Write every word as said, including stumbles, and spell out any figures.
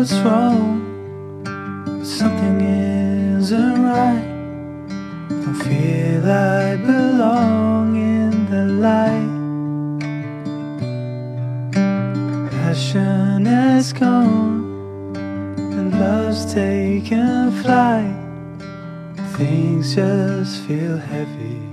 what's wrong, but something isn't right. Don't feel I belong in the light. Passion has gone and love's taken flight. Things just feel heavy.